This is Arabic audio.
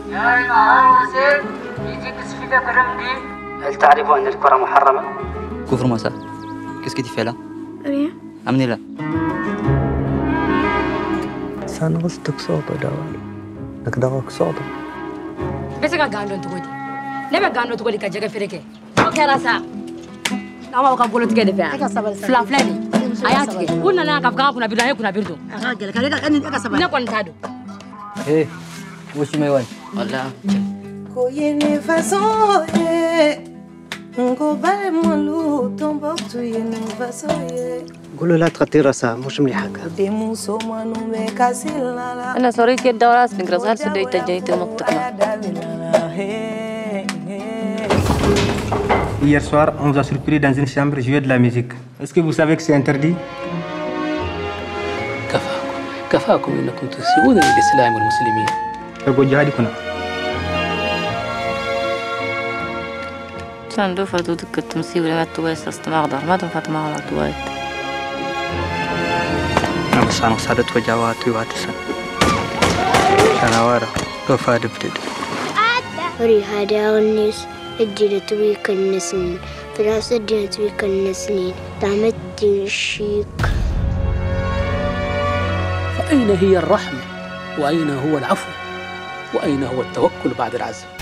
يا معلم حسين يجيك سفيدة كرمدي. هل تعرف أن الكرة محرمة؟ Couvre-moi ça. Qu'est-ce que tu fais là? Rien. Amenez-la. Sana قصدك صوته دوالي لك دغك صوته بس كان قاندون تقولي لما قاندون تقولي كجاك فريكة أوكي راسا لا ما بقول لك كده فيها فلان فلاني أياتك كنا أنا كفكان كنا بيرنا كنا بيردو نكون تادو إيه وش ما يوان ولا Koyene façon ngo bale molu tomboktu yene façon قولوا لا تغطي راسها مش مليحة demu somanu me kasila أنا صريت كده وراس نقرأ هل سدوا يتجنيت المنطقة. Hier soir, on nous a surpris dans une chambre jouer de la musique. Est-ce que vous savez que c'est interdit? كفاكم انكم تسيئون للاسلام والمسلمين. تقول جهادي كنا. كان دوفا دودك التمسيح ولا ما تويس استمع غدار ما دفعت ما على تويت. أنا بس أنا صارت وجواتي واتسن أنا ورا وفا دبدد وري هذا الناس الدين تويك النسنين فراس الدين تويك النسنين تعمد الشيك. فأين هي الرحمة؟ وأين هو العفو؟ وأين هو التوكل بعد العزم؟